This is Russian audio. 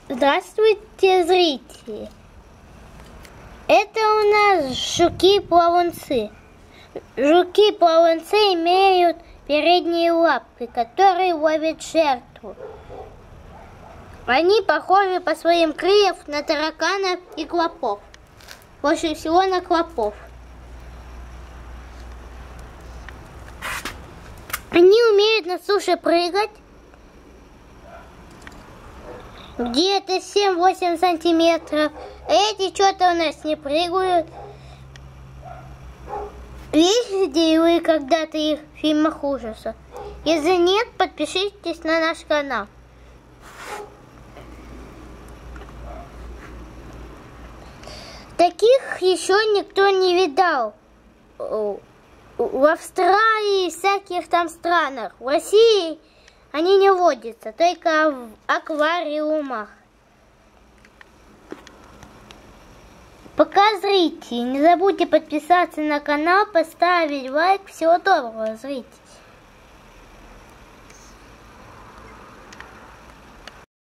Здравствуйте, зрители! Это у нас жуки-плавунцы. Жуки-плавунцы имеют передние лапы, которые ловят жертву. Они похожи по своим крыльям на тараканов и клопов. Больше всего на клопов. Они умеют на суше прыгать. Где-то 7-8 сантиметров. Эти что-то у нас не прыгают. Видели вы когда-то их в фильмах ужасов? Если нет, подпишитесь на наш канал. Таких еще никто не видал. В Австралии и всяких там странах. В России они не водятся, только в аквариумах. Пока зрители, не забудьте подписаться на канал, поставить лайк. Всего доброго, зрители.